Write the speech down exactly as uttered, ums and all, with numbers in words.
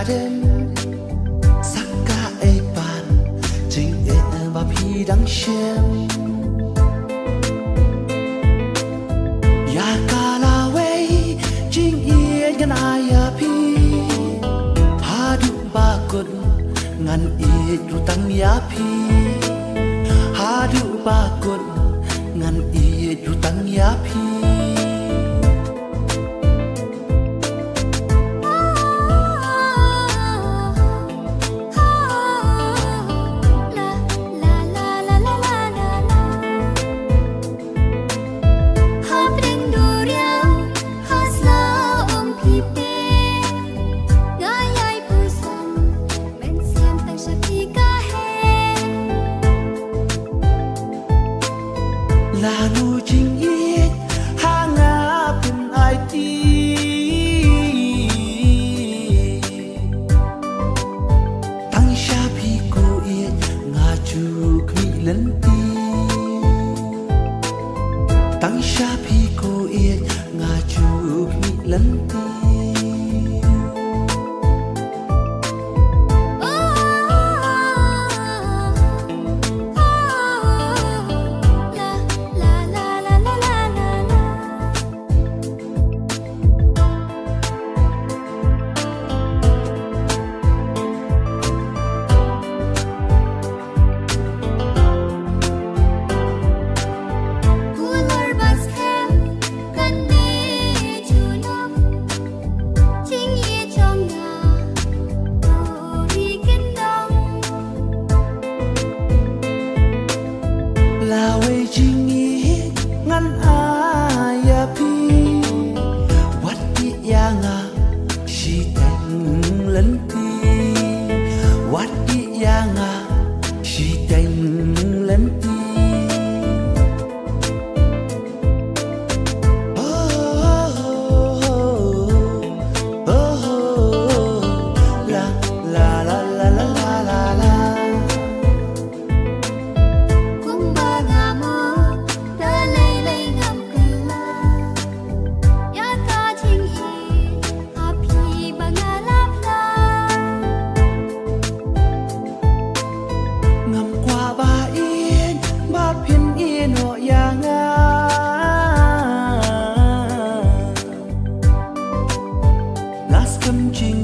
đêm sắc ca ai bàn chính ai và phi đắng xem ya ca Lawei Jingieid gan ai phi ha du ba kun ngan i rutang ya phi ha du ba kun ngan i rutang ya phi Lalu Jingieid hangapin ai ti tang shapi ko iet ngaju kmi lenti tang shapi ko iet ngaju kmi lenti Lawei Jingieid ngan ai phi wat ti yanga shi teng lenti wat ti yanga shi teng lenti Jingieid